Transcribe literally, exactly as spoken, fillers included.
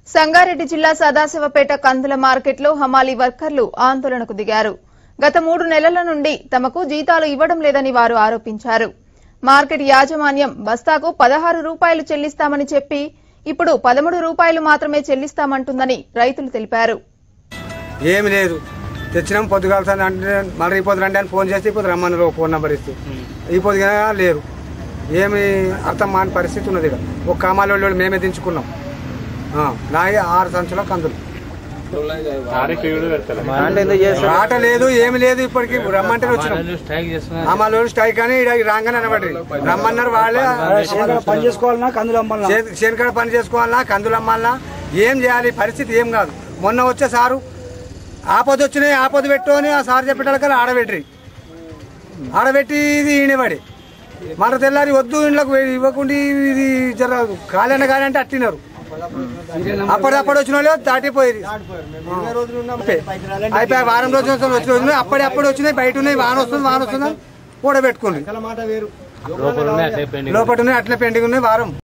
సంగారెడ్డి జిల్లా సదాశివపేట కందుల మార్కెట్లో హమాలి వర్కర్లు ఆందోళనకు దిగారు. గత మూడు నెలల నుండి తమకు జీతాలు ఇవ్వడం లేదని వారు ఆరోపించారు. మార్కెట్ యాజమాన్యం బస్తాకు పదహారు రూపాయలు చెల్లిస్తామని చెప్పి ఇప్పుడు పదమూడు రూపాయలు మాత్రమే చెల్లిస్తామంటుందని రైతులు తెలిపారు. ఏమి లేదు, తెచ్చినాం పొద్దుగాల మళ్ళీ ఈ పొద్దు రండి అని ఫోన్ చేస్తే ఇప్పుడు రమ్మన్నారు ఫోన్ నెంబర్ ఇస్తే ఈ పొద్దుగా లేరు. ఏమి అర్థం మాని పరిస్థితి ఉన్నది. ఇక ఒక కామాల మేమే దించుకున్నాం. నాయి ఆరు సంచుల కందులు ఆట లేదు, ఏమి లేదు. ఇప్పటికి రమ్మంటే వచ్చినాం. అమలు స్ట్రైక్ అని రాగానే అనబడి రమ్మన్నారు. వాళ్ళే పని చేసుకోవాలన్నా కందులు అమ్మాలన్నా శనికడ పని చేసుకోవాలన్నా కందులు అమ్మాలన్నా ఏం చేయాలి? పరిస్థితి ఏం కాదు. మొన్న వచ్చే సారు ఆపద వచ్చినాయి, ఆపద పెట్టు అని ఆ సార్ చెప్పేటక్కడ ఆడబెట్టి ఆడబెట్టి ఇది ఈయనబడి మన తెల్లారి వద్దు ఇంట్లోకి ఇవ్వకుండా ఇది జర కాలన్న కానీ అంటే అట్టినారు. అప్పటికప్పుడు వచ్చిన వాళ్ళు దాటిపోయింది. అయిపోయి వారం రోజులు వచ్చిన వచ్చినాయి, అప్పటి అప్పుడు వచ్చినాయి. బయట ఉన్నాయి, వాన వస్తుంది వాన వస్తుంది కూడబెట్టుకోండి. లోపల ఉన్నాయి, అట్లే పెండింగ్ ఉన్నాయి వారం.